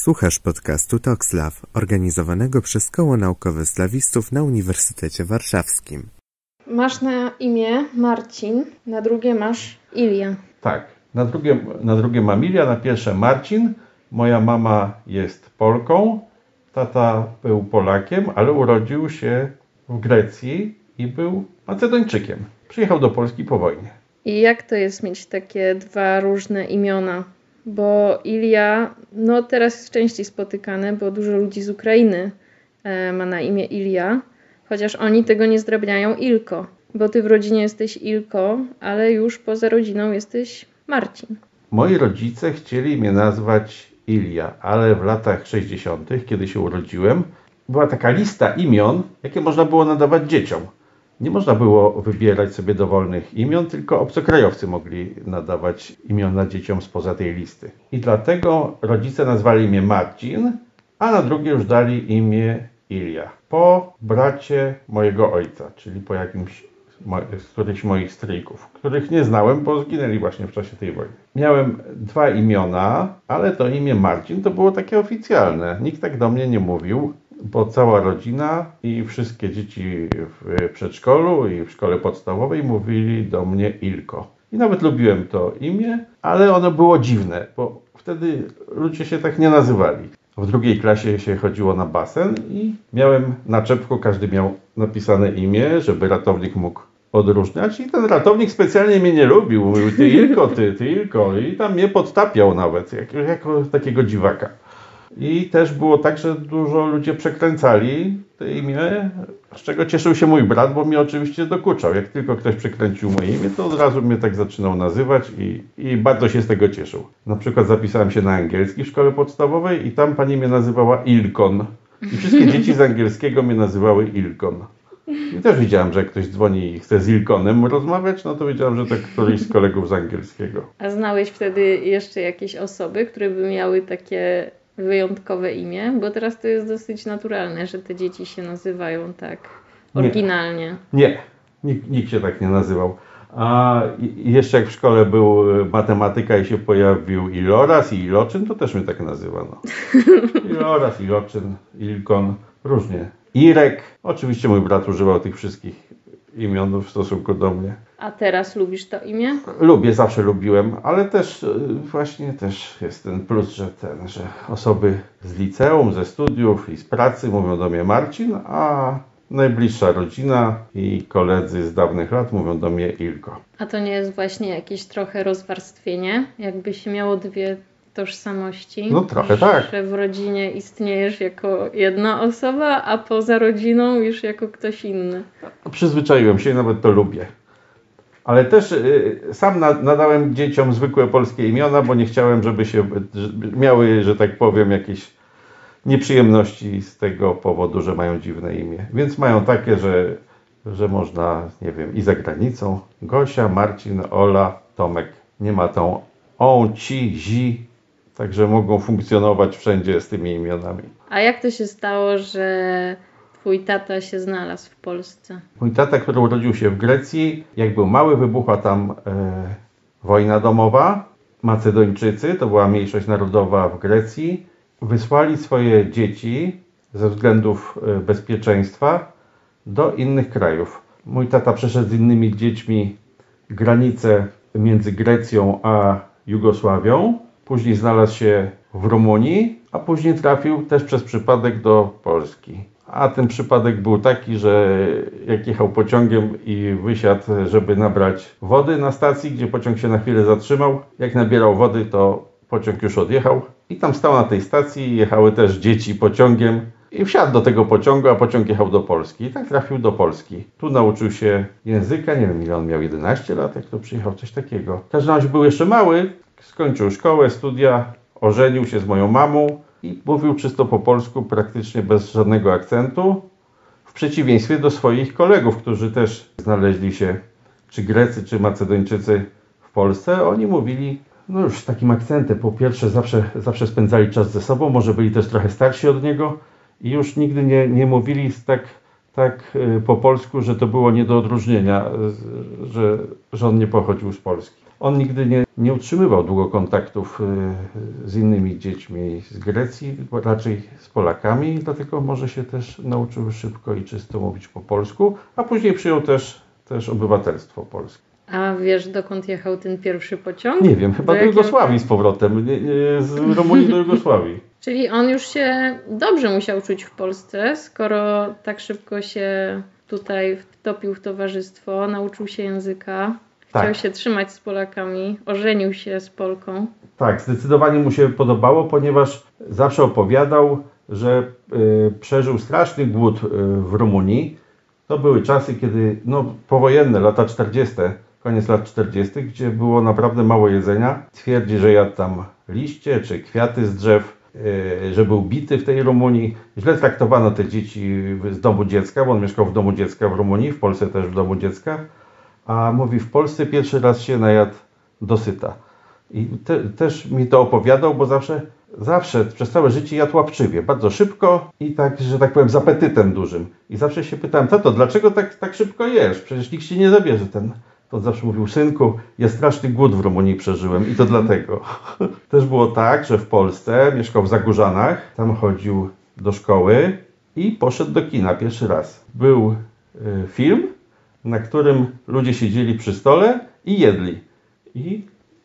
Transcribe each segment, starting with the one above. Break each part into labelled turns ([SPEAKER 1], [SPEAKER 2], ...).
[SPEAKER 1] Słuchasz podcastu Toxlav, organizowanego przez Koło Naukowe Slawistów na Uniwersytecie Warszawskim.
[SPEAKER 2] Masz na imię Marcin, na drugie masz Ilia.
[SPEAKER 3] Tak, na drugie mam Ilia, na pierwsze Marcin. Moja mama jest Polką, tata był Polakiem, ale urodził się w Grecji i był Macedończykiem. Przyjechał do Polski po wojnie.
[SPEAKER 2] I jak to jest mieć takie dwa różne imiona? Bo Ilia, teraz jest częściej spotykane, bo dużo ludzi z Ukrainy ma na imię Ilia, chociaż oni tego nie zdrabniają Ilko, bo ty w rodzinie jesteś Ilko, ale już poza rodziną jesteś Marcin.
[SPEAKER 3] Moi rodzice chcieli mnie nazwać Ilia, ale w latach 60., kiedy się urodziłem, była taka lista imion, jakie można było nadawać dzieciom. Nie można było wybierać sobie dowolnych imion, tylko obcokrajowcy mogli nadawać imiona dzieciom spoza tej listy. I dlatego rodzice nazwali mnie Marcin, a na drugie już dali imię Ilia. Po bracie mojego ojca, czyli po z którychś moich stryjków, których nie znałem, bo zginęli właśnie w czasie tej wojny. Miałem dwa imiona, ale to imię Marcin to było takie oficjalne. Nikt tak do mnie nie mówił, bo cała rodzina i wszystkie dzieci w przedszkolu i w szkole podstawowej mówili do mnie Ilko. I nawet lubiłem to imię, ale ono było dziwne, bo wtedy ludzie się tak nie nazywali. W drugiej klasie się chodziło na basen i miałem na czepku, każdy miał napisane imię, żeby ratownik mógł odróżniać. I ten ratownik specjalnie mnie nie lubił. Mówił, ty Ilko, ty Ilko. I tam mnie podtapiał nawet, jako takiego dziwaka. I też było tak, że dużo ludzie przekręcali to imię, z czego cieszył się mój brat, bo mi oczywiście dokuczał. Jak tylko ktoś przekręcił moje imię, to od razu mnie tak zaczynał nazywać i bardzo się z tego cieszył. Na przykład zapisałem się na angielski w szkole podstawowej i tam pani mnie nazywała Ilkon. I wszystkie dzieci z angielskiego mnie nazywały Ilkon. I też wiedziałem, że jak ktoś dzwoni i chce z Ilkonem rozmawiać, to wiedziałem, że to któryś z kolegów z angielskiego.
[SPEAKER 2] A znałeś wtedy jeszcze jakieś osoby, które by miały takie wyjątkowe imię? Bo teraz to jest dosyć naturalne, że te dzieci się nazywają tak oryginalnie.
[SPEAKER 3] Nie. Nikt się tak nie nazywał. A jeszcze jak w szkole był matematyka i się pojawił Iloraz i Iloczyn, to też mnie tak nazywano. Iloraz, Iloczyn, Ilkon, różnie. Irek. Oczywiście mój brat używał tych wszystkich imion w stosunku do mnie.
[SPEAKER 2] A teraz lubisz to imię?
[SPEAKER 3] Lubię, zawsze lubiłem, ale też właśnie jest ten plus, że osoby z liceum, ze studiów i z pracy mówią do mnie Marcin, a najbliższa rodzina i koledzy z dawnych lat mówią do mnie Ilko.
[SPEAKER 2] A to nie jest właśnie jakieś trochę rozwarstwienie? Jakby się miało dwie tożsamości?
[SPEAKER 3] No trochę tak.
[SPEAKER 2] Że w rodzinie istniejesz jako jedna osoba, a poza rodziną już jako ktoś inny.
[SPEAKER 3] Przyzwyczaiłem się i nawet to lubię. Ale też sam nadałem dzieciom zwykłe polskie imiona, bo nie chciałem, żeby miały, że tak powiem, jakieś nieprzyjemności z tego powodu, że mają dziwne imię. Więc mają takie, że można, nie wiem, i za granicą. Gosia, Marcin, Ola, Tomek. Nie ma tą on, ci, zi. Także mogą funkcjonować wszędzie z tymi imionami.
[SPEAKER 2] A jak to się stało, że twój tata się znalazł w Polsce?
[SPEAKER 3] Mój tata, który urodził się w Grecji, jak był mały, wybuchła tam wojna domowa. Macedończycy, to była mniejszość narodowa w Grecji, wysłali swoje dzieci ze względów bezpieczeństwa do innych krajów. Mój tata przeszedł z innymi dziećmi granicę między Grecją a Jugosławią. Później znalazł się w Rumunii, a później trafił też przez przypadek do Polski. A ten przypadek był taki, że jak jechał pociągiem i wysiadł, żeby nabrać wody na stacji, gdzie pociąg się na chwilę zatrzymał. Jak nabierał wody, to pociąg już odjechał. I tam stał na tej stacji, jechały też dzieci pociągiem. I wsiadł do tego pociągu, a pociąg jechał do Polski. I tak trafił do Polski. Tu nauczył się języka, nie wiem ile on miał, 11 lat, jak to przyjechał, coś takiego. W każdym razie był jeszcze mały, skończył szkołę, studia, ożenił się z moją mamą i mówił czysto po polsku, praktycznie bez żadnego akcentu. W przeciwieństwie do swoich kolegów, którzy też znaleźli się, czy Grecy, czy Macedończycy w Polsce. Oni mówili już z takim akcentem. Po pierwsze zawsze spędzali czas ze sobą, może byli też trochę starsi od niego. I już nigdy nie mówili tak po polsku, że to było nie do odróżnienia, że on nie pochodził z Polski. On nigdy nie utrzymywał długo kontaktów z innymi dziećmi z Grecji, raczej z Polakami, dlatego może się też nauczył szybko i czysto mówić po polsku, a później przyjął też obywatelstwo polskie.
[SPEAKER 2] A wiesz, dokąd jechał ten pierwszy pociąg?
[SPEAKER 3] Nie wiem, chyba do Jugosławii z powrotem, z Rumunii do Jugosławii.
[SPEAKER 2] Czyli on już się dobrze musiał czuć w Polsce, skoro tak szybko się tutaj wtopił w towarzystwo, nauczył się języka, chciał się trzymać z Polakami, ożenił się z Polką.
[SPEAKER 3] Tak, zdecydowanie mu się podobało, ponieważ zawsze opowiadał, że przeżył straszny głód w Rumunii. To były czasy, kiedy powojenne, lata 40., koniec lat 40., gdzie było naprawdę mało jedzenia. Twierdzi, że jadł tam liście czy kwiaty z drzew, że był bity w tej Rumunii. Źle traktowano te dzieci z domu dziecka, bo on mieszkał w domu dziecka w Rumunii, w Polsce też w domu dziecka. A mówi, w Polsce pierwszy raz się najadł dosyta. I też mi to opowiadał, bo zawsze przez całe życie jadł łapczywie, bardzo szybko i tak, że tak powiem, z apetytem dużym. I zawsze się pytałem, tato, dlaczego tak szybko jesz? Przecież nikt ci nie zabierze. To zawsze mówił, synku, ja straszny głód w Rumunii przeżyłem i to dlatego. Też było tak, że w Polsce mieszkał w Zagórzanach, tam chodził do szkoły i poszedł do kina pierwszy raz. Był film, na którym ludzie siedzieli przy stole i jedli. I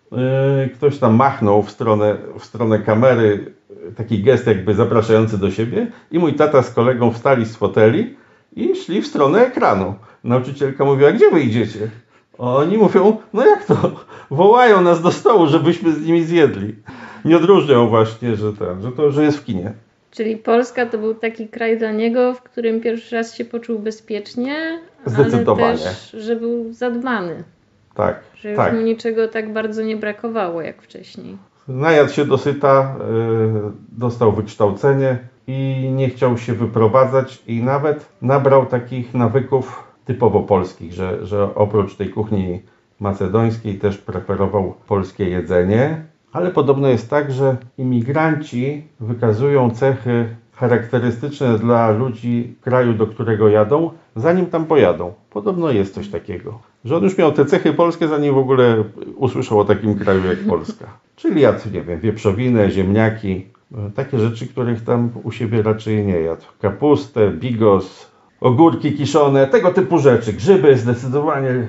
[SPEAKER 3] ktoś tam machnął w stronę kamery, taki gest jakby zapraszający do siebie i mój tata z kolegą wstali z foteli i szli w stronę ekranu. Nauczycielka mówiła, gdzie wy idziecie? Oni mówią, no jak to? Wołają nas do stołu, żebyśmy z nimi zjedli. Nie odróżniał właśnie, że jest w kinie.
[SPEAKER 2] Czyli Polska to był taki kraj dla niego, w którym pierwszy raz się poczuł bezpiecznie,
[SPEAKER 3] zdecydowanie.
[SPEAKER 2] Ale też, że był zadbany.
[SPEAKER 3] Tak.
[SPEAKER 2] Że już mu niczego tak bardzo nie brakowało jak wcześniej.
[SPEAKER 3] Najadł się dosyta, dostał wykształcenie i nie chciał się wyprowadzać i nawet nabrał takich nawyków typowo polskich, że oprócz tej kuchni macedońskiej też preferował polskie jedzenie. Ale podobno jest tak, że imigranci wykazują cechy charakterystyczne dla ludzi kraju, do którego jadą, zanim tam pojadą. Podobno jest coś takiego. Że on już miał te cechy polskie, zanim w ogóle usłyszał o takim kraju jak Polska. Czyli jadł, nie wiem, wieprzowinę, ziemniaki, takie rzeczy, których tam u siebie raczej nie jadł. Kapustę, bigos, ogórki kiszone, tego typu rzeczy, grzyby zdecydowanie.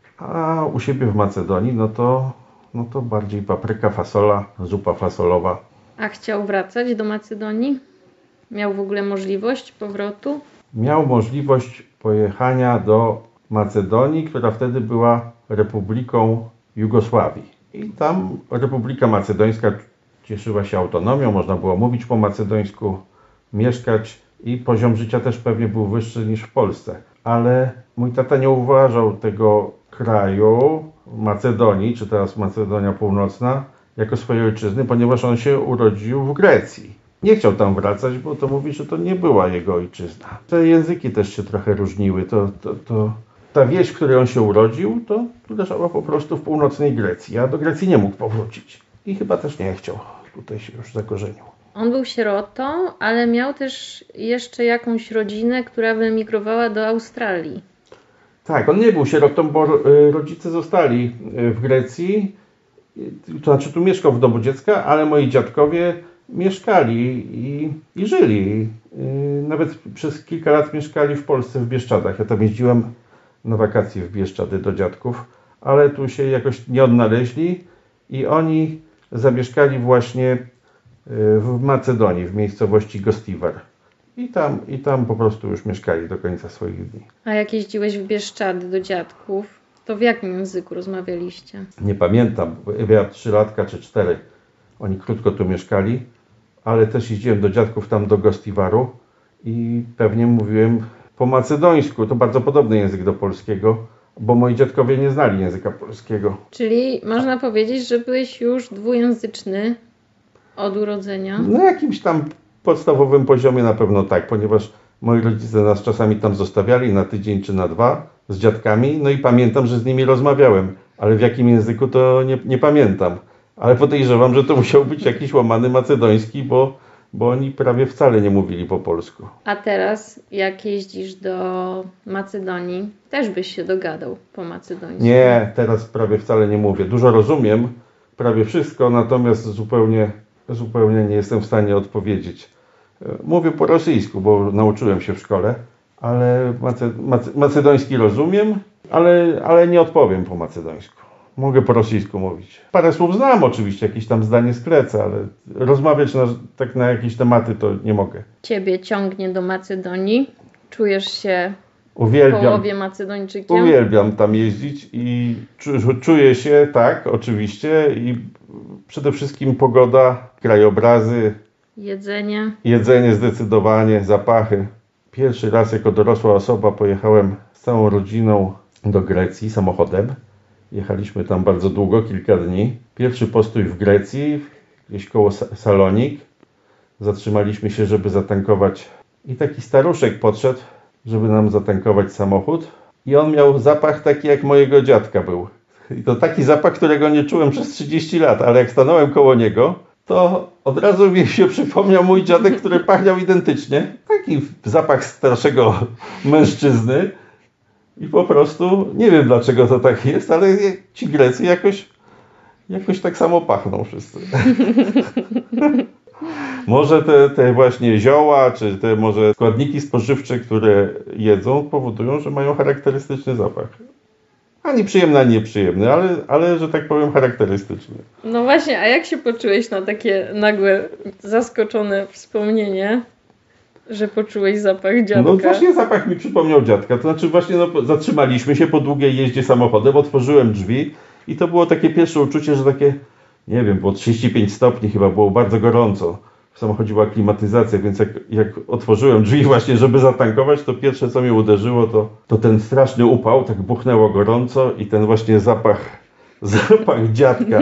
[SPEAKER 3] A u siebie w Macedonii, no to bardziej papryka, fasola, zupa fasolowa.
[SPEAKER 2] A chciał wracać do Macedonii? Miał w ogóle możliwość powrotu?
[SPEAKER 3] Miał możliwość pojechania do Macedonii, która wtedy była Republiką Jugosławii. I tam Republika Macedońska cieszyła się autonomią, można było mówić po macedońsku, mieszkać i poziom życia też pewnie był wyższy niż w Polsce. Ale mój tata nie uważał tego kraju, Macedonii, czy teraz Macedonia Północna, jako swojej ojczyzny, ponieważ on się urodził w Grecji. Nie chciał tam wracać, bo to mówi, że to nie była jego ojczyzna. Te języki też się trochę różniły. Ta wieś, w której on się urodził, to leżała po prostu w północnej Grecji, a do Grecji nie mógł powrócić. I chyba też nie chciał. Tutaj się już zakorzenił.
[SPEAKER 2] On był sierotą, ale miał też jeszcze jakąś rodzinę, która wyemigrowała do Australii.
[SPEAKER 3] Tak, on nie był sierotą, bo rodzice zostali w Grecji. To znaczy tu mieszkał w domu dziecka, ale moi dziadkowie mieszkali i żyli. Nawet przez kilka lat mieszkali w Polsce, w Bieszczadach. Ja tam jeździłem na wakacje w Bieszczady do dziadków, ale tu się jakoś nie odnaleźli i oni zamieszkali właśnie w Macedonii, w miejscowości Gostivar. I tam po prostu już mieszkali do końca swoich dni.
[SPEAKER 2] A jak jeździłeś w Bieszczady do dziadków, to w jakim języku rozmawialiście?
[SPEAKER 3] Nie pamiętam, ja 3 latka czy 4. Oni krótko tu mieszkali, ale też jeździłem do dziadków tam do Gostivaru i pewnie mówiłem po macedońsku. To bardzo podobny język do polskiego, bo moi dziadkowie nie znali języka polskiego.
[SPEAKER 2] Czyli można powiedzieć, że byłeś już dwujęzyczny od urodzenia?
[SPEAKER 3] Na jakimś tam podstawowym poziomie na pewno tak, ponieważ moi rodzice nas czasami tam zostawiali na tydzień czy na 2 z dziadkami, no i pamiętam, że z nimi rozmawiałem, ale w jakim języku to nie pamiętam. Ale podejrzewam, że to musiał być jakiś łamany macedoński, bo bo oni prawie wcale nie mówili po polsku.
[SPEAKER 2] A teraz, jak jeździsz do Macedonii, też byś się dogadał po macedońsku?
[SPEAKER 3] Nie, teraz prawie wcale nie mówię. Dużo rozumiem, prawie wszystko, natomiast zupełnie nie jestem w stanie odpowiedzieć. Mówię po rosyjsku, bo nauczyłem się w szkole, ale macedoński rozumiem, ale nie odpowiem po macedońsku. Mogę po rosyjsku mówić. Parę słów znam oczywiście, jakieś tam zdanie sklecę, ale rozmawiać tak na jakieś tematy to nie mogę.
[SPEAKER 2] Ciebie ciągnie do Macedonii? Czujesz się w połowie Macedończykiem?
[SPEAKER 3] Uwielbiam tam jeździć i czuję się tak, oczywiście, i przede wszystkim pogoda, krajobrazy. Jedzenie zdecydowanie, zapachy. Pierwszy raz jako dorosła osoba pojechałem z całą rodziną do Grecji samochodem. Jechaliśmy tam bardzo długo, kilka dni. Pierwszy postój w Grecji, gdzieś koło Salonik. Zatrzymaliśmy się, żeby zatankować. I taki staruszek podszedł, żeby nam zatankować samochód. I on miał zapach taki, jak mojego dziadka był. I to taki zapach, którego nie czułem przez 30 lat, ale jak stanąłem koło niego, to od razu mi się przypomniał mój dziadek, który pachniał identycznie. Taki zapach starszego mężczyzny. I po prostu, nie wiem dlaczego to tak jest, ale ci Grecy jakoś tak samo pachną wszyscy. Może te właśnie zioła, czy te może składniki spożywcze, które jedzą, powodują, że mają charakterystyczny zapach. Ani przyjemny, ani nieprzyjemny, ale że tak powiem charakterystyczny.
[SPEAKER 2] No właśnie, a jak się poczułeś na takie nagłe, zaskoczone wspomnienie, że poczułeś zapach dziadka?
[SPEAKER 3] No właśnie zapach mi przypomniał dziadka. To znaczy właśnie zatrzymaliśmy się po długiej jeździe samochodem, otworzyłem drzwi i to było takie pierwsze uczucie, że takie, nie wiem, było 35 stopni chyba, było bardzo gorąco. W samochodzie była klimatyzacja, więc jak otworzyłem drzwi właśnie, żeby zatankować, to pierwsze co mnie uderzyło, to ten straszny upał, tak buchnęło gorąco i ten właśnie zapach dziadka.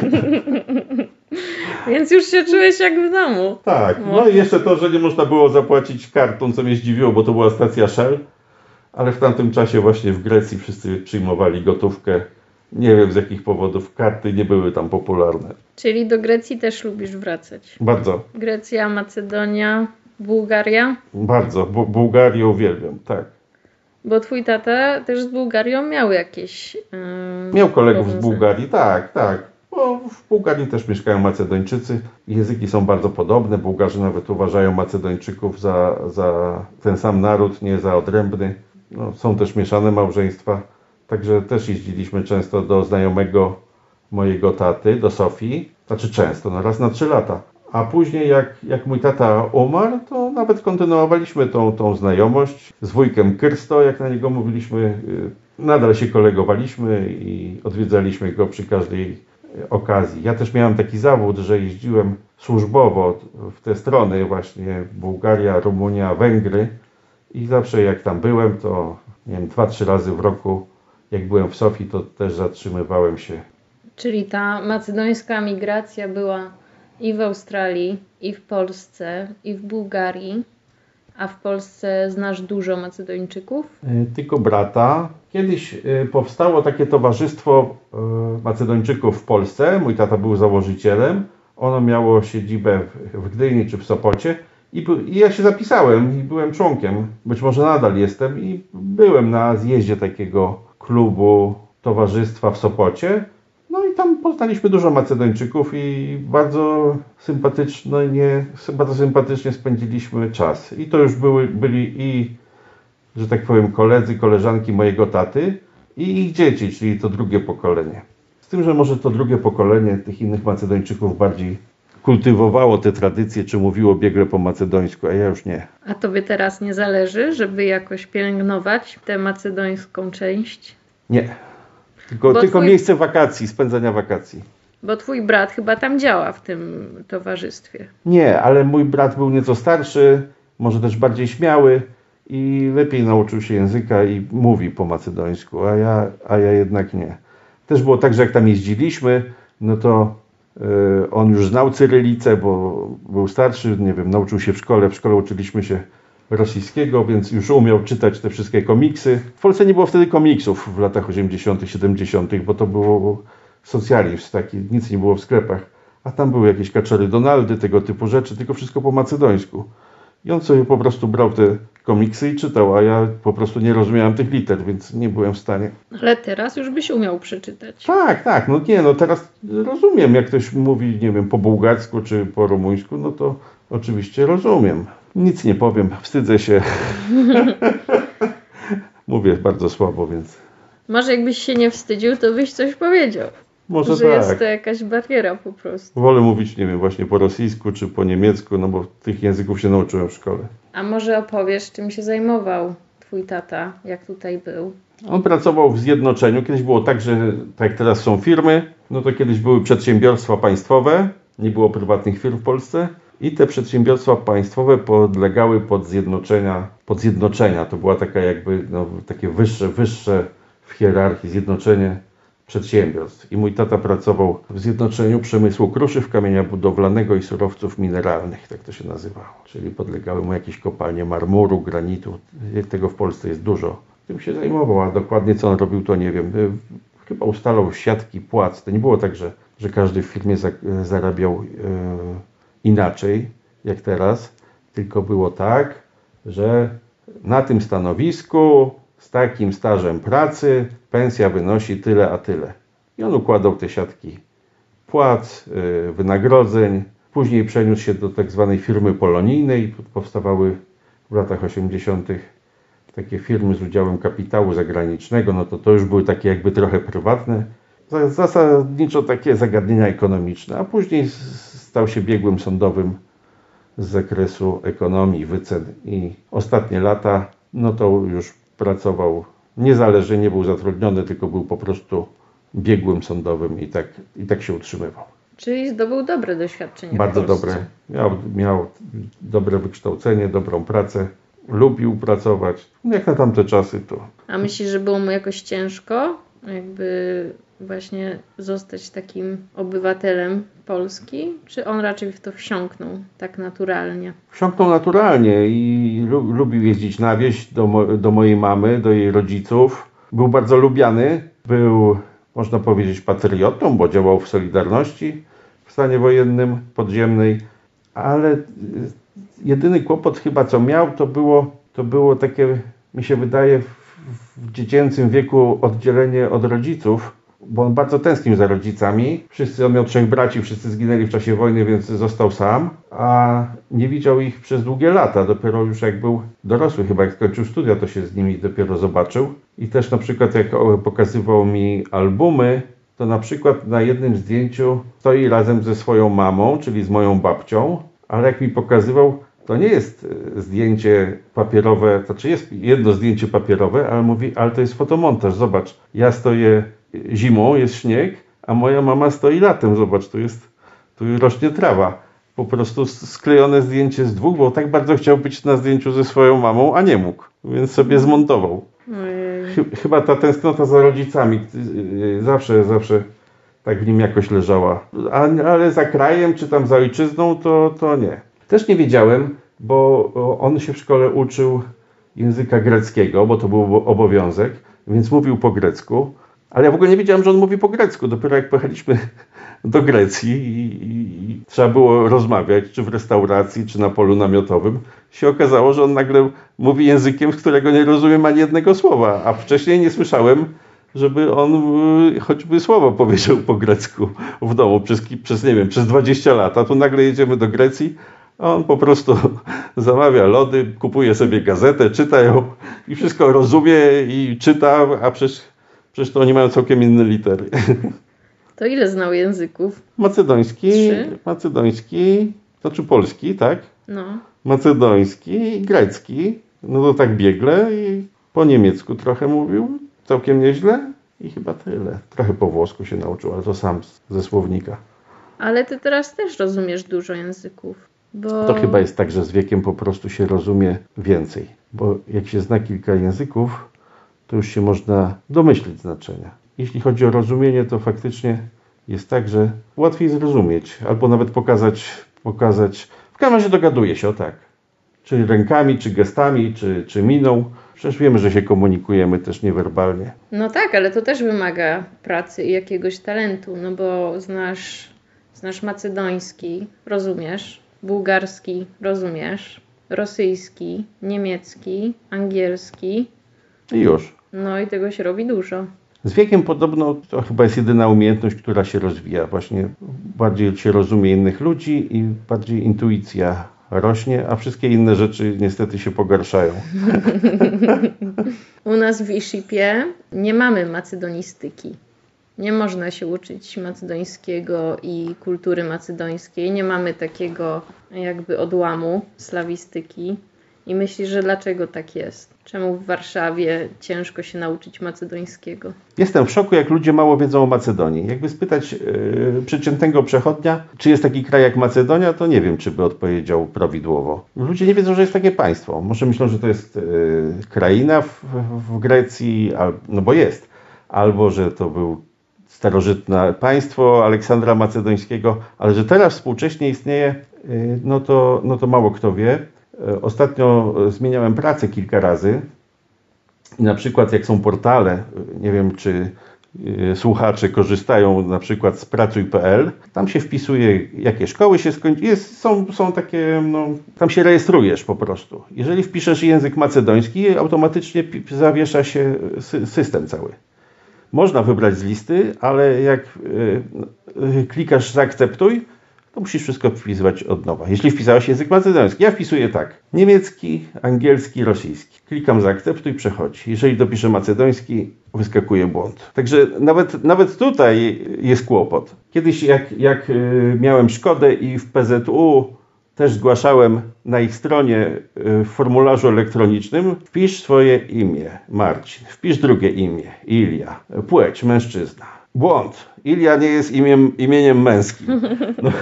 [SPEAKER 2] Więc już się czułeś jak w domu.
[SPEAKER 3] Tak, no i jeszcze to, że nie można było zapłacić kartą, co mnie zdziwiło, bo to była stacja Shell, ale w tamtym czasie właśnie w Grecji wszyscy przyjmowali gotówkę. Nie wiem z jakich powodów, karty nie były tam popularne.
[SPEAKER 2] Czyli do Grecji też lubisz wracać?
[SPEAKER 3] Bardzo.
[SPEAKER 2] Grecja, Macedonia, Bułgaria?
[SPEAKER 3] Bardzo, Bułgarię uwielbiam, tak.
[SPEAKER 2] Bo twój tata też z Bułgarią miał jakieś
[SPEAKER 3] miał kolegów z Bułgarii, tak. Bo w Bułgarii też mieszkają Macedończycy. Języki są bardzo podobne. Bułgarzy nawet uważają Macedończyków za ten sam naród, nie za odrębny. No, są też mieszane małżeństwa. Także też jeździliśmy często do znajomego mojego taty, do Sofii. Znaczy często, no raz na 3 lata. A później jak mój tata umarł, to nawet kontynuowaliśmy tą znajomość z wujkiem Kyrsto, jak na niego mówiliśmy. Nadal się kolegowaliśmy i odwiedzaliśmy go przy każdej okazji. Ja też miałem taki zawód, że jeździłem służbowo w te strony właśnie Bułgaria, Rumunia, Węgry i zawsze jak tam byłem, to nie wiem, 2-3 razy w roku, jak byłem w Sofii, to też zatrzymywałem się.
[SPEAKER 2] Czyli ta macedońska migracja była i w Australii, i w Polsce, i w Bułgarii. A w Polsce znasz dużo Macedończyków?
[SPEAKER 3] Tylko brata. Kiedyś powstało takie towarzystwo Macedończyków w Polsce. Mój tata był założycielem. Ono miało siedzibę w Gdyni czy w Sopocie. I ja się zapisałem i byłem członkiem. Być może nadal jestem. I byłem na zjeździe takiego klubu towarzystwa w Sopocie. No i tam poznaliśmy dużo Macedończyków i bardzo sympatycznie spędziliśmy czas. I to już byli i, że tak powiem, koledzy, koleżanki mojego taty i ich dzieci, czyli to drugie pokolenie. Z tym, że może to drugie pokolenie tych innych Macedończyków bardziej kultywowało te tradycje, czy mówiło biegle po macedońsku, a ja już nie.
[SPEAKER 2] A tobie teraz nie zależy, żeby jakoś pielęgnować tę macedońską część?
[SPEAKER 3] Nie. Tylko miejsce wakacji, spędzania wakacji.
[SPEAKER 2] Bo twój brat chyba tam działa w tym towarzystwie.
[SPEAKER 3] Nie, ale mój brat był nieco starszy, może też bardziej śmiały i lepiej nauczył się języka i mówi po macedońsku, a ja jednak nie. Też było tak, że jak tam jeździliśmy, no to on już znał cyrylicę, bo był starszy, nie wiem, nauczył się w szkole uczyliśmy się rosyjskiego, więc już umiał czytać te wszystkie komiksy. W Polsce nie było wtedy komiksów w latach 80., 70., bo to był socjalizm taki, nic nie było w sklepach. a tam były jakieś Kaczory Donaldy, tego typu rzeczy, tylko wszystko po macedońsku. I on sobie po prostu brał te komiksy i czytał, a ja po prostu nie rozumiałem tych liter, więc nie byłem w stanie.
[SPEAKER 2] Ale teraz już byś umiał przeczytać.
[SPEAKER 3] Tak, no teraz rozumiem, jak ktoś mówi, nie wiem, po bułgarsku czy po rumuńsku, no to oczywiście rozumiem. Nic nie powiem, wstydzę się. Mówię bardzo słabo, więc...
[SPEAKER 2] Może jakbyś się nie wstydził, to byś coś powiedział.
[SPEAKER 3] Może
[SPEAKER 2] że
[SPEAKER 3] tak.
[SPEAKER 2] jest to jakaś bariera po prostu.
[SPEAKER 3] Wolę mówić, nie wiem, właśnie po rosyjsku czy po niemiecku, no bo tych języków się nauczyłem w szkole.
[SPEAKER 2] A może opowiesz, czym się zajmował twój tata, jak tutaj był?
[SPEAKER 3] On pracował w zjednoczeniu. Kiedyś było tak, że tak jak teraz są firmy, no to kiedyś były przedsiębiorstwa państwowe, nie było prywatnych firm w Polsce i te przedsiębiorstwa państwowe podlegały pod zjednoczenia. To była taka jakby, no, takie wyższe w hierarchii zjednoczenie przedsiębiorstw. I mój tata pracował w Zjednoczeniu Przemysłu Kruszyw, Kamienia Budowlanego i Surowców Mineralnych, tak to się nazywało. Czyli podlegały mu jakieś kopalnie marmuru, granitu. Tego w Polsce jest dużo. Tym się zajmował, a dokładnie co on robił, to nie wiem. Chyba ustalał siatki płac. To nie było tak, że każdy w firmie zarabiał inaczej, jak teraz. Tylko było tak, że na tym stanowisku z takim stażem pracy pensja wynosi tyle a tyle. I on układał te siatki płac, wynagrodzeń. Później przeniósł się do tak zwanej firmy polonijnej. Powstawały w latach 80. takie firmy z udziałem kapitału zagranicznego. No to już były takie jakby trochę prywatne. Zasadniczo takie zagadnienia ekonomiczne. A później stał się biegłym sądowym z zakresu ekonomii, wycen. I ostatnie lata, no to już pracował niezależnie, nie był zatrudniony, tylko był po prostu biegłym sądowym i tak się utrzymywał.
[SPEAKER 2] Czyli zdobył dobre doświadczenie.
[SPEAKER 3] Bardzo dobre. Miał dobre wykształcenie, dobrą pracę. Lubił pracować. Jak na tamte czasy to...
[SPEAKER 2] A myślisz, że było mu jakoś ciężko? Jakby właśnie zostać takim obywatelem Polski? Czy on raczej w to wsiąknął tak naturalnie?
[SPEAKER 3] Wsiąknął naturalnie i lubił jeździć na wieś do mojej mamy, do jej rodziców. Był bardzo lubiany. Był, można powiedzieć, patriotą, bo działał w Solidarności w stanie wojennym, podziemnej. Ale jedyny kłopot chyba, co miał, to było takie, mi się wydaje, w dziecięcym wieku oddzielenie od rodziców, bo on bardzo tęsknił za rodzicami. On miał 3 braci, wszyscy zginęli w czasie wojny, więc został sam, a nie widział ich przez długie lata. Dopiero już jak był dorosły, chyba jak skończył studia, to się z nimi dopiero zobaczył. I też na przykład jak pokazywał mi albumy, to na przykład na jednym zdjęciu stoi razem ze swoją mamą, czyli z moją babcią, ale jak mi pokazywał, to nie jest zdjęcie papierowe, znaczy jest jedno zdjęcie papierowe, ale mówi, ale to jest fotomontaż, zobacz, ja stoję zimą, jest śnieg, a moja mama stoi latem, zobacz, tu rośnie trawa. Po prostu sklejone zdjęcie z dwóch, bo tak bardzo chciał być na zdjęciu ze swoją mamą, a nie mógł, więc sobie zmontował. Chyba ta tęsknota za rodzicami zawsze tak w nim jakoś leżała, ale za krajem czy tam za ojczyzną to nie. Też nie wiedziałem, bo on się w szkole uczył języka greckiego, bo to był obowiązek, więc mówił po grecku, ale ja w ogóle nie wiedziałem, że on mówi po grecku. Dopiero jak pojechaliśmy do Grecji i trzeba było rozmawiać, czy w restauracji, czy na polu namiotowym, się okazało, że on nagle mówi językiem, z którego nie rozumiem ani jednego słowa, a wcześniej nie słyszałem, żeby on choćby słowo powiedział po grecku w domu przez 20 lat, a tu nagle jedziemy do Grecji, a on po prostu zamawia lody, kupuje sobie gazetę, czyta ją i wszystko rozumie i czyta, a przecież to oni mają całkiem inne litery.
[SPEAKER 2] To ile znał języków?
[SPEAKER 3] Macedoński,
[SPEAKER 2] 3?
[SPEAKER 3] znaczy polski, tak?
[SPEAKER 2] No.
[SPEAKER 3] Macedoński i grecki, no to tak biegle i po niemiecku trochę mówił, całkiem nieźle i chyba tyle. Trochę po włosku się nauczył, ale to sam ze słownika.
[SPEAKER 2] Ale ty teraz też rozumiesz dużo języków. Bo...
[SPEAKER 3] To chyba jest tak, że z wiekiem po prostu się rozumie więcej. Bo jak się zna kilka języków, to już się można domyślić znaczenia. Jeśli chodzi o rozumienie, to faktycznie jest tak, że łatwiej zrozumieć. Albo nawet pokazać. W każdym razie dogaduje się, o tak. Czy rękami, czy gestami, czy miną. Przecież wiemy, że się komunikujemy też niewerbalnie.
[SPEAKER 2] No tak, ale to też wymaga pracy i jakiegoś talentu, no bo znasz Znasz macedoński, rozumiesz, bułgarski, rozumiesz, rosyjski, niemiecki, angielski.
[SPEAKER 3] I już.
[SPEAKER 2] No i tego się robi dużo.
[SPEAKER 3] Z wiekiem podobno to chyba jest jedyna umiejętność, która się rozwija. Właśnie bardziej się rozumie innych ludzi i bardziej intuicja rośnie, a wszystkie inne rzeczy niestety się pogarszają.
[SPEAKER 2] U nas w Ishipie nie mamy macedonistyki. Nie można się uczyć macedońskiego i kultury macedońskiej. Nie mamy takiego jakby odłamu slawistyki. I myślisz, że dlaczego tak jest? Czemu w Warszawie ciężko się nauczyć macedońskiego?
[SPEAKER 3] Jestem w szoku, jak ludzie mało wiedzą o Macedonii. Jakby spytać przeciętnego przechodnia, czy jest taki kraj jak Macedonia, to nie wiem, czy by odpowiedział prawidłowo. Ludzie nie wiedzą, że jest takie państwo. Może myślą, że to jest kraina w Grecji, no bo jest. Albo, że to był starożytne państwo Aleksandra Macedońskiego, ale że teraz współcześnie istnieje, no to mało kto wie. Ostatnio zmieniałem pracę kilka razy i na przykład jak są portale, nie wiem czy słuchacze korzystają na przykład z pracuj.pl, tam się wpisuje jakie szkoły się skończy, są takie, no, tam się rejestrujesz po prostu. Jeżeli wpiszesz język macedoński, automatycznie zawiesza się system cały. Można wybrać z listy, ale jak klikasz zaakceptuj, to musisz wszystko wpisywać od nowa. Jeśli wpisałeś język macedoński, ja wpisuję tak. Niemiecki, angielski, rosyjski. Klikam zaakceptuj, przechodzi. Jeżeli dopiszę macedoński, wyskakuje błąd. Także nawet tutaj jest kłopot. Kiedyś jak miałem Szkodę i w PZU też zgłaszałem na ich stronie w formularzu elektronicznym wpisz swoje imię, Marcin. Wpisz drugie imię, Ilia. Płeć, mężczyzna. Błąd. Ilia nie jest imieniem męskim. No.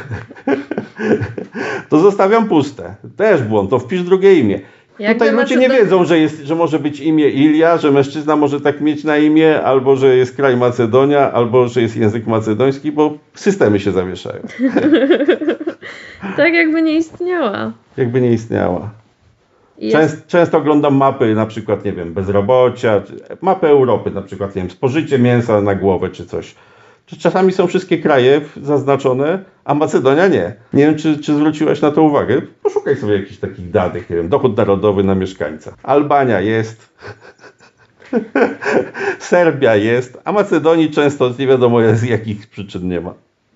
[SPEAKER 3] To zostawiam puste. Też błąd. To wpisz drugie imię. Tutaj ludzie nie wiedzą, że może być imię Ilia, że mężczyzna może tak mieć na imię, albo że jest kraj Macedonia, albo że jest język macedoński, bo systemy się zawieszają.
[SPEAKER 2] Tak jakby nie istniała.
[SPEAKER 3] Jakby nie istniała. Często oglądam mapy, na przykład, nie wiem, bezrobocia, mapy Europy, na przykład, nie wiem, spożycie mięsa na głowę czy coś. Czasami są wszystkie kraje zaznaczone, a Macedonia nie. Nie wiem, czy zwróciłaś na to uwagę. Poszukaj sobie jakichś takich danych, nie wiem, dochód narodowy na mieszkańca. Albania jest, Serbia jest, a Macedonii często nie wiadomo z jakich przyczyn nie ma.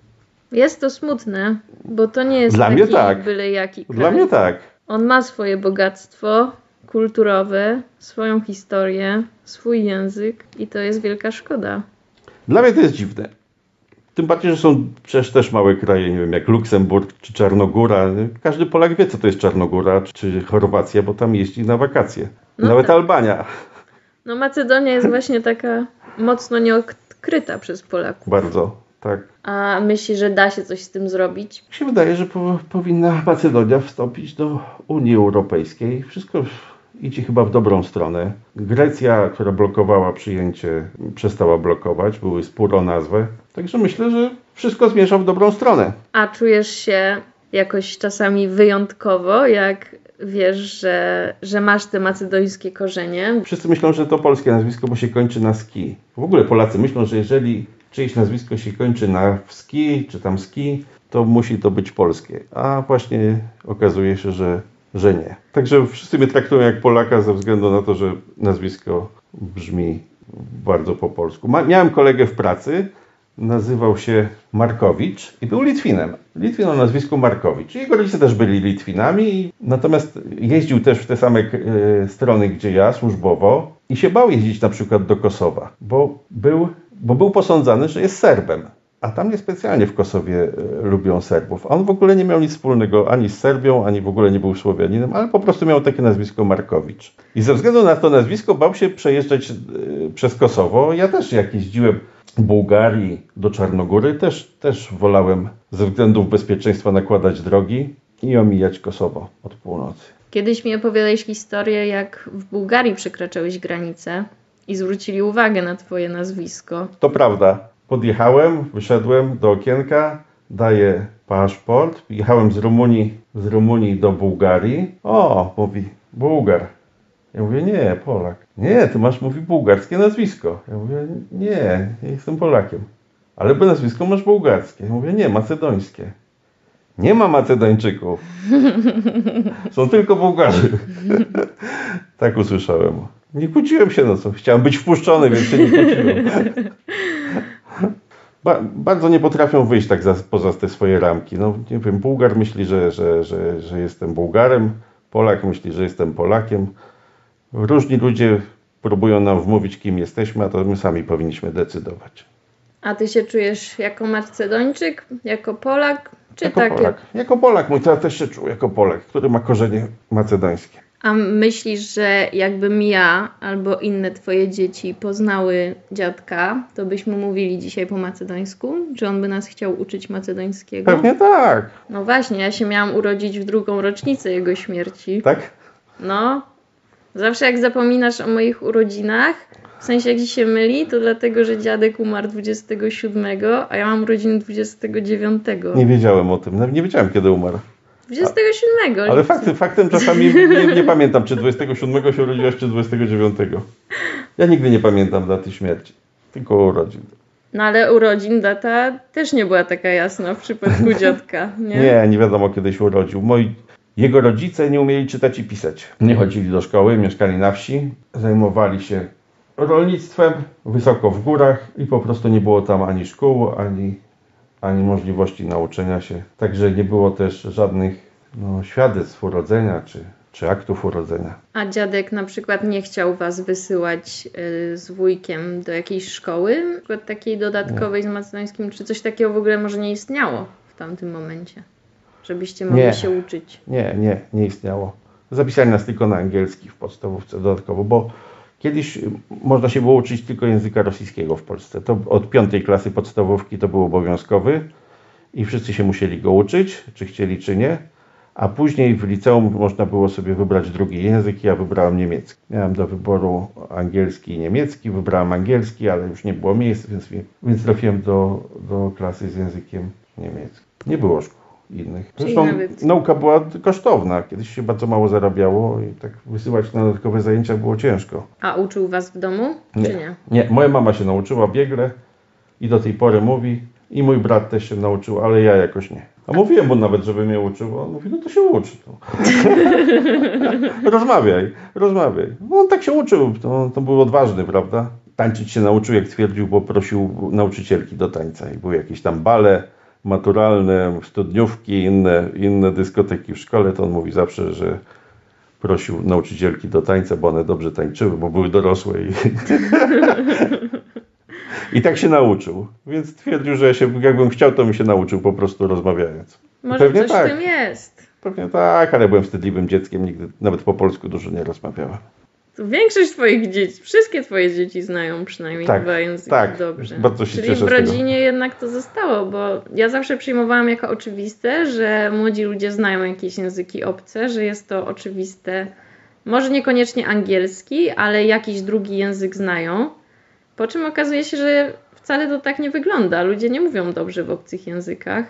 [SPEAKER 2] Jest to smutne, bo to nie jest
[SPEAKER 3] dla
[SPEAKER 2] taki
[SPEAKER 3] mnie tak.
[SPEAKER 2] byle jaki kraj.
[SPEAKER 3] Dla mnie tak.
[SPEAKER 2] On ma swoje bogactwo kulturowe, swoją historię, swój język i to jest wielka szkoda.
[SPEAKER 3] Dla mnie to jest dziwne. Tym bardziej, że są przecież też małe kraje, nie wiem, jak Luksemburg czy Czarnogóra. Każdy Polak wie, co to jest Czarnogóra czy Chorwacja, bo tam jeździ na wakacje. No nawet tak. Albania.
[SPEAKER 2] No Macedonia jest właśnie taka mocno nieodkryta przez Polaków.
[SPEAKER 3] Bardzo, tak.
[SPEAKER 2] A myślisz, że da się coś z tym zrobić?
[SPEAKER 3] Mi się wydaje, że powinna Macedonia wstąpić do Unii Europejskiej. Wszystko idzie chyba w dobrą stronę. Grecja, która blokowała przyjęcie, przestała blokować. Były spory o nazwę. Także myślę, że wszystko zmierza w dobrą stronę.
[SPEAKER 2] A czujesz się jakoś czasami wyjątkowo, jak wiesz, że masz te macedońskie korzenie?
[SPEAKER 3] Wszyscy myślą, że to polskie nazwisko, bo się kończy na ski. W ogóle Polacy myślą, że jeżeli czyjeś nazwisko się kończy na ski, czy tam ski, to musi to być polskie. A właśnie okazuje się, że nie. Także wszyscy mnie traktują jak Polaka ze względu na to, że nazwisko brzmi bardzo po polsku. Miałem kolegę w pracy, nazywał się Markowicz i był Litwinem. Litwin o nazwisku Markowicz. Jego rodzice też byli Litwinami, natomiast jeździł też w te same strony, gdzie ja, służbowo i się bał jeździć na przykład do Kosowa, bo był posądzany, że jest Serbem. A tam niespecjalnie w Kosowie lubią Serbów. A on w ogóle nie miał nic wspólnego ani z Serbią, ani w ogóle nie był Słowianinem, ale po prostu miał takie nazwisko Markowicz. I ze względu na to nazwisko bał się przejeżdżać przez Kosowo. Ja też jak jeździłem w Bułgarii do Czarnogóry, też wolałem ze względów bezpieczeństwa nakładać drogi i omijać Kosowo od północy.
[SPEAKER 2] Kiedyś mi opowiadałeś historię, jak w Bułgarii przekraczałeś granicę i zwrócili uwagę na twoje nazwisko.
[SPEAKER 3] To prawda. Podjechałem, wyszedłem do okienka, daję paszport. Jechałem z Rumunii do Bułgarii. O, mówi, Bułgar. Ja mówię, nie, Polak. Nie, ty masz, mówi, bułgarskie nazwisko. Ja mówię, nie jestem Polakiem. ale nazwisko masz bułgarskie. Mówię, nie, macedońskie. Nie ma Macedończyków. Są tylko Bułgarzy. Tak usłyszałem. Nie kłóciłem się, no co. Chciałem być wpuszczony, więc się nie kłóciłem. Bardzo nie potrafią wyjść tak poza te swoje ramki. No nie wiem, Bułgar myśli, że jestem Bułgarem. Polak myśli, że jestem Polakiem. Różni ludzie próbują nam wmówić, kim jesteśmy, a to my sami powinniśmy decydować.
[SPEAKER 2] A ty się czujesz jako Macedończyk, jako Polak, czy
[SPEAKER 3] jako
[SPEAKER 2] takie?
[SPEAKER 3] Polak. Jako Polak, mój tata też się czuł jako Polak, który ma korzenie macedońskie.
[SPEAKER 2] A myślisz, że jakbym ja albo inne twoje dzieci poznały dziadka, to byśmy mówili dzisiaj po macedońsku? Czy on by nas chciał uczyć macedońskiego?
[SPEAKER 3] Pewnie tak.
[SPEAKER 2] No właśnie, ja się miałam urodzić w 2. rocznicę jego śmierci.
[SPEAKER 3] Tak?
[SPEAKER 2] No, zawsze jak zapominasz o moich urodzinach, w sensie jak ci się myli, to dlatego, że dziadek umarł 27, a ja mam urodziny 29.
[SPEAKER 3] Nie wiedziałem o tym. Nawet nie wiedziałem, kiedy umarł.
[SPEAKER 2] 27.
[SPEAKER 3] Ale faktem czasami nie pamiętam, czy 27 się urodziłaś, czy 29. Ja nigdy nie pamiętam daty śmierci, tylko urodzin.
[SPEAKER 2] No ale urodzin data też nie była taka jasna w przypadku dziadka, nie?
[SPEAKER 3] Nie wiadomo, kiedy się urodził. Jego rodzice nie umieli czytać i pisać. Nie chodzili do szkoły, mieszkali na wsi, zajmowali się rolnictwem wysoko w górach i po prostu nie było tam ani szkół, ani możliwości nauczenia się. Także nie było też żadnych świadectw urodzenia czy aktów urodzenia.
[SPEAKER 2] A dziadek na przykład nie chciał was wysyłać z wujkiem do jakiejś szkoły, na przykład takiej dodatkowej z macedońskim, czy coś takiego w ogóle może nie istniało w tamtym momencie, żebyście mogli się uczyć?
[SPEAKER 3] Nie istniało. Zapisali nas tylko na angielski w podstawówce dodatkowo, bo kiedyś można się było uczyć tylko języka rosyjskiego w Polsce. To od 5. klasy podstawówki to był obowiązkowy i wszyscy się musieli go uczyć, czy chcieli, czy nie. A później w liceum można było sobie wybrać drugi język. Ja wybrałem niemiecki. Miałem do wyboru angielski i niemiecki. Wybrałem angielski, ale już nie było miejsc, więc trafiłem do klasy z językiem niemieckim. Nie było szkół innych. Zresztą nauka była kosztowna. Kiedyś się bardzo mało zarabiało i tak wysyłać na dodatkowe zajęcia było ciężko.
[SPEAKER 2] A uczył was w domu, czy nie?
[SPEAKER 3] Nie, moja mama się nauczyła biegle i do tej pory mówi. I mój brat też się nauczył, ale ja jakoś nie. A mówiłem mu nawet, żeby mnie uczył. On mówi, no to się ucz. Rozmawiaj. No on tak się uczył, to był odważny, prawda? Tańczyć się nauczył, jak twierdził, bo prosił nauczycielki do tańca. I były jakieś tam bale maturalne, studniówki, inne dyskoteki w szkole. To on mówi zawsze, że prosił nauczycielki do tańca, bo one dobrze tańczyły, bo były dorosłe. I tak się nauczył. Więc twierdził, że jakbym chciał, to mi się nauczył po prostu rozmawiając.
[SPEAKER 2] Może pewnie coś w tym jest.
[SPEAKER 3] Pewnie tak, ale byłem wstydliwym dzieckiem. Nigdy nawet po polsku dużo nie rozmawiałem.
[SPEAKER 2] To większość twoich dzieci, wszystkie twoje dzieci znają przynajmniej chyba języki dobrze.
[SPEAKER 3] Bardzo się
[SPEAKER 2] Czyli
[SPEAKER 3] cieszę
[SPEAKER 2] w rodzinie jednak to zostało, bo ja zawsze przyjmowałam jako oczywiste, że młodzi ludzie znają jakieś języki obce, że jest to oczywiste. Może niekoniecznie angielski, ale jakiś drugi język znają. Po czym okazuje się, że wcale to tak nie wygląda. Ludzie nie mówią dobrze w obcych językach,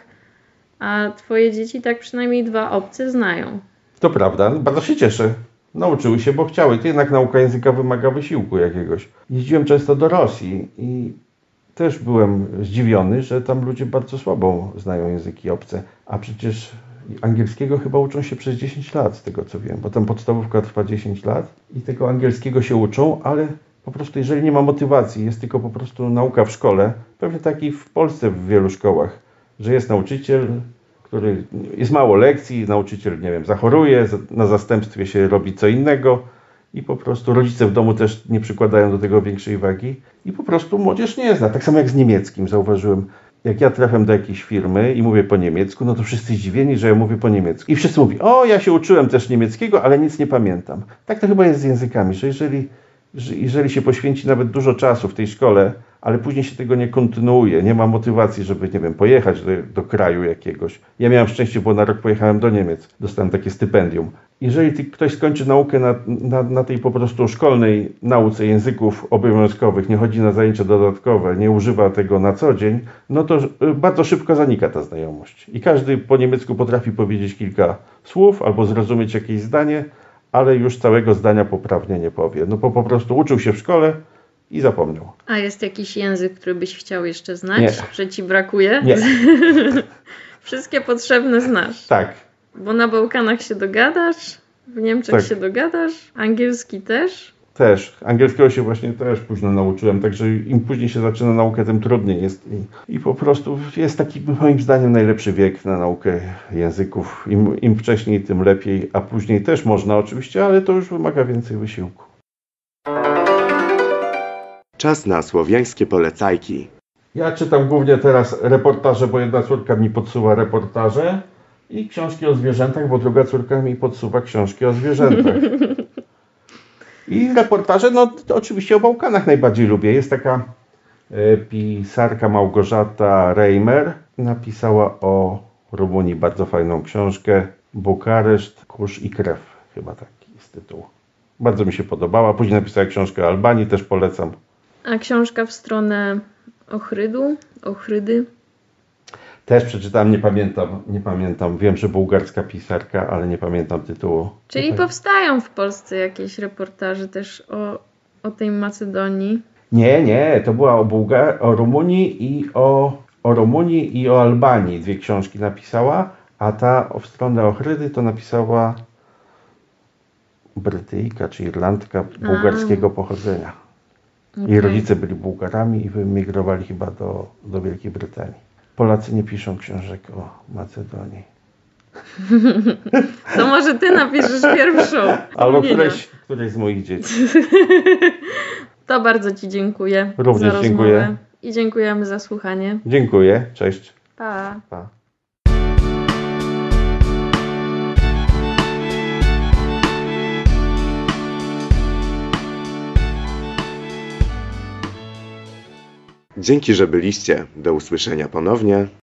[SPEAKER 2] a twoje dzieci tak przynajmniej 2 obce znają.
[SPEAKER 3] To prawda, bardzo się cieszę. Nauczyły się, bo chciały. To jednak nauka języka wymaga wysiłku jakiegoś. Jeździłem często do Rosji i też byłem zdziwiony, że tam ludzie bardzo słabo znają języki obce. A przecież angielskiego chyba uczą się przez 10 lat, z tego co wiem, bo tam podstawówka trwa 10 lat i tego angielskiego się uczą, ale po prostu jeżeli nie ma motywacji, jest tylko po prostu nauka w szkole, pewnie tak i w Polsce w wielu szkołach, że jest nauczyciel, który jest mało lekcji, nauczyciel, nie wiem, zachoruje, na zastępstwie się robi co innego i po prostu rodzice w domu też nie przykładają do tego większej wagi i po prostu młodzież nie zna. Tak samo jak z niemieckim zauważyłem. Jak ja trafiam do jakiejś firmy i mówię po niemiecku, no to wszyscy zdziwieni, że ja mówię po niemiecku. I wszyscy mówią, o ja się uczyłem też niemieckiego, ale nic nie pamiętam. Tak to chyba jest z językami, że jeżeli się poświęci nawet dużo czasu w tej szkole, ale później się tego nie kontynuuje, nie ma motywacji, żeby, nie wiem, pojechać do kraju jakiegoś. Ja miałem szczęście, bo na rok pojechałem do Niemiec, dostałem takie stypendium. Jeżeli ktoś skończy naukę na tej po prostu szkolnej nauce języków obowiązkowych, nie chodzi na zajęcia dodatkowe, nie używa tego na co dzień, no to bardzo szybko zanika ta znajomość. I każdy po niemiecku potrafi powiedzieć kilka słów albo zrozumieć jakieś zdanie, ale już całego zdania poprawnie nie powie. No bo po prostu uczył się w szkole, i zapomniał.
[SPEAKER 2] A jest jakiś język, który byś chciał jeszcze znać?
[SPEAKER 3] Nie.
[SPEAKER 2] Że ci brakuje?
[SPEAKER 3] Nie.
[SPEAKER 2] Wszystkie potrzebne znasz.
[SPEAKER 3] Tak.
[SPEAKER 2] Bo na Bałkanach się dogadasz, w Niemczech
[SPEAKER 3] Tak.
[SPEAKER 2] się dogadasz, angielski też.
[SPEAKER 3] Też. Angielskiego się właśnie też późno nauczyłem, także im później się zaczyna naukę, tym trudniej jest. I po prostu jest taki, moim zdaniem, najlepszy wiek na naukę języków. Im wcześniej, tym lepiej, a później też można oczywiście, ale to już wymaga więcej wysiłku.
[SPEAKER 1] Czas na słowiańskie polecajki.
[SPEAKER 3] Ja czytam głównie teraz reportaże, bo jedna córka mi podsuwa reportaże i książki o zwierzętach, bo druga córka mi podsuwa książki o zwierzętach. I reportaże, no to oczywiście o Bałkanach najbardziej lubię. Jest taka pisarka Małgorzata Reimer, napisała o Rumunii bardzo fajną książkę. Bukareszt, kurz i krew, chyba taki jest tytuł. Bardzo mi się podobała. Później napisała książkę o Albanii, też polecam.
[SPEAKER 2] A książka w stronę Ochrydy?
[SPEAKER 3] Też przeczytałem, nie pamiętam. Wiem, że bułgarska pisarka, ale nie pamiętam tytułu.
[SPEAKER 2] Czyli powstają w Polsce jakieś reportaże też o tej Macedonii.
[SPEAKER 3] Nie, to była o Rumunii i o Albanii. 2 książki napisała, a ta w stronę Ochrydy to napisała Brytyjka czy Irlandka bułgarskiego pochodzenia. Jej rodzice byli Bułgarami i wyemigrowali chyba do Wielkiej Brytanii. Polacy nie piszą książek o Macedonii.
[SPEAKER 2] To może ty napiszesz pierwszą.
[SPEAKER 3] Albo któreś z moich dzieci.
[SPEAKER 2] To bardzo ci dziękuję
[SPEAKER 3] Również
[SPEAKER 2] za rozmowę.
[SPEAKER 3] dziękuję.
[SPEAKER 2] I dziękujemy za słuchanie.
[SPEAKER 3] Dziękuję. Cześć.
[SPEAKER 2] Pa.
[SPEAKER 3] Pa.
[SPEAKER 1] Dzięki, że byliście. Do usłyszenia ponownie.